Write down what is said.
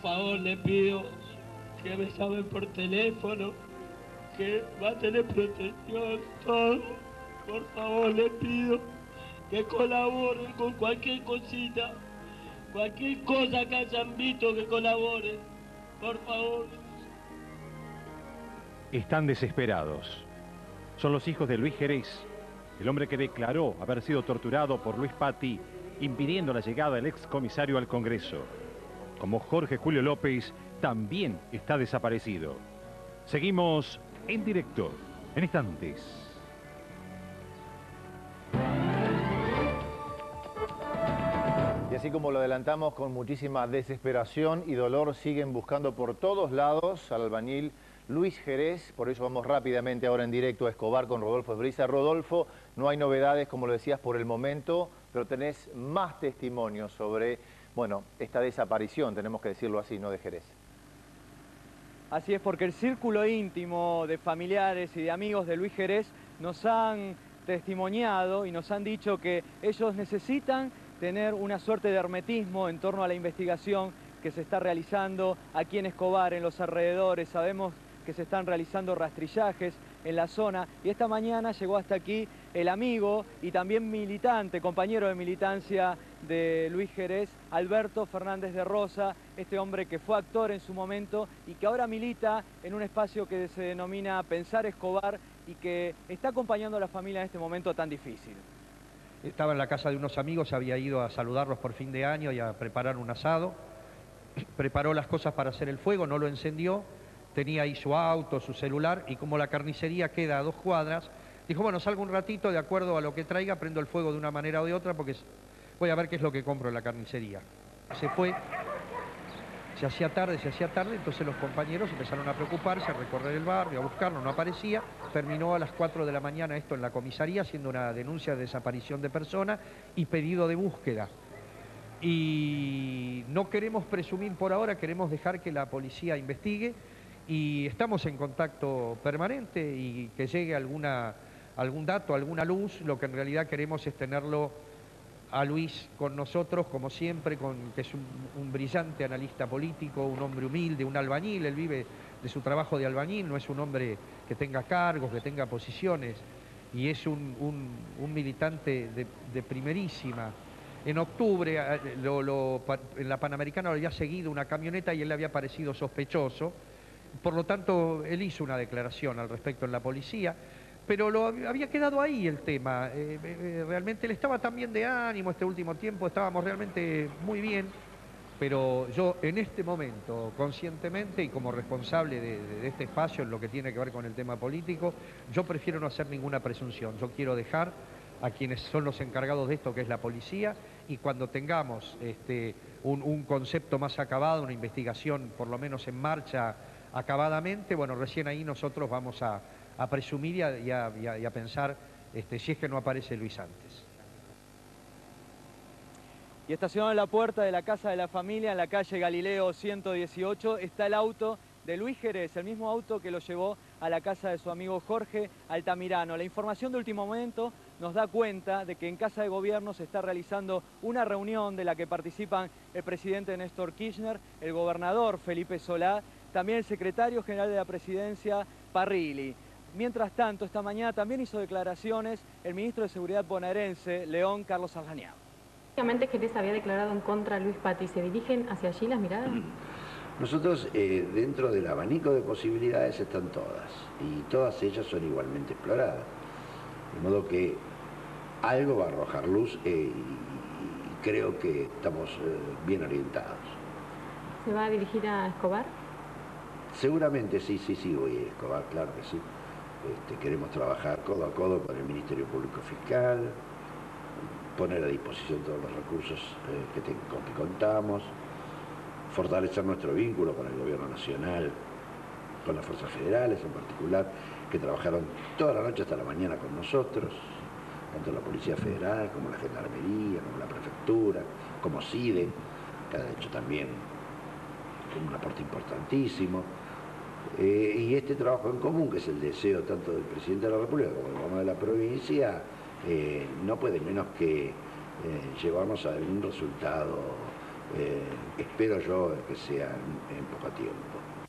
favor le pido que me llamen por teléfono, que va a tener protección, todo. Por favor le pido que colaboren con cualquier cosita, cualquier cosa que hayan visto, que colaboren, por favor. Están desesperados. Son los hijos de Luis Jerez, el hombre que declaró haber sido torturado por Luis Patti, impidiendo la llegada del excomisario al Congreso. Como Jorge Julio López, también está desaparecido. Seguimos en directo, en instantes. Y así como lo adelantamos, con muchísima desesperación y dolor, siguen buscando por todos lados al albañil Luis Jerez. Por eso vamos rápidamente ahora en directo a Escobar con Rodolfo Esbriza. Rodolfo, no hay novedades, como lo decías, por el momento, pero tenés más testimonios sobre, bueno, esta desaparición, tenemos que decirlo así, ¿no?, de Jerez. Así es, porque el círculo íntimo de familiares y de amigos de Luis Jerez nos han testimoniado y nos han dicho que ellos necesitan tener una suerte de hermetismo en torno a la investigación que se está realizando aquí en Escobar, en los alrededores. Sabemos que se están realizando rastrillajes en la zona y esta mañana llegó hasta aquí el amigo y también militante, compañero de militancia de Luis Jerez, Alberto Fernández de Rosa, este hombre que fue actor en su momento y que ahora milita en un espacio que se denomina Pensar Escobar y que está acompañando a la familia en este momento tan difícil. Estaba en la casa de unos amigos, había ido a saludarlos por fin de año y a preparar un asado. Preparó las cosas para hacer el fuego, no lo encendió. Tenía ahí su auto, su celular, y como la carnicería queda a 2 cuadras, dijo, bueno, salgo un ratito, de acuerdo a lo que traiga, prendo el fuego de una manera o de otra, porque voy a ver qué es lo que compro en la carnicería. Se fue, se hacía tarde, entonces los compañeros empezaron a preocuparse, a recorrer el barrio, a buscarlo, no aparecía. Terminó a las 4 de la mañana esto en la comisaría, haciendo una denuncia de desaparición de persona y pedido de búsqueda. Y no queremos presumir por ahora, queremos dejar que la policía investigue y estamos en contacto permanente y que llegue algún dato, alguna luz. Lo que en realidad queremos es tenerlo a Luis con nosotros, como siempre, que es un brillante analista político, un hombre humilde, un albañil. Él vive de su trabajo de albañil, no es un hombre que tenga cargos, que tenga posiciones, y es un militante de primerísima. En octubre, en la Panamericana lo había seguido una camioneta y él le había parecido sospechoso. Por lo tanto, él hizo una declaración al respecto en la policía, pero había quedado ahí el tema. Realmente él estaba tan bien de ánimo este último tiempo, estábamos realmente muy bien, pero yo en este momento, conscientemente y como responsable de este espacio en lo que tiene que ver con el tema político, yo prefiero no hacer ninguna presunción. Yo quiero dejar a quienes son los encargados de esto, que es la policía, y cuando tengamos un concepto más acabado, una investigación por lo menos en marcha acabadamente, bueno, recién ahí nosotros vamos a presumir y a pensar si es que no aparece Luis antes. Y estacionado en la puerta de la casa de la familia, en la calle Galileo 118, está el auto de Luis Jerez, el mismo auto que lo llevó a la casa de su amigo Jorge Altamirano. La información de último momento nos da cuenta de que en Casa de Gobierno se está realizando una reunión de la que participan el presidente Néstor Kirchner, el gobernador Felipe Solá, también el secretario general de la Presidencia, Parrilli. Mientras tanto, esta mañana también hizo declaraciones el ministro de Seguridad bonaerense, León Carlos Arganiaga. Jerez había declarado en contra de Luis Patti. ¿Se dirigen hacia allí las miradas? Nosotros, dentro del abanico de posibilidades están todas, y todas ellas son igualmente exploradas. De modo que algo va a arrojar luz y creo que estamos bien orientados. ¿Se va a dirigir a Escobar? Seguramente sí, voy a Escobar, claro que sí. Queremos trabajar codo a codo con el Ministerio Público Fiscal, poner a disposición todos los recursos con que contamos, fortalecer nuestro vínculo con el Gobierno Nacional, con las fuerzas federales en particular, que trabajaron toda la noche hasta la mañana con nosotros, tanto la Policía Federal como la Gendarmería, como la Prefectura, como CIDE, que ha hecho también un aporte importantísimo. Y este trabajo en común, que es el deseo tanto del Presidente de la República como del Gobierno de la provincia, no puede menos que llevarnos a un resultado Espero yo que sea en poco tiempo.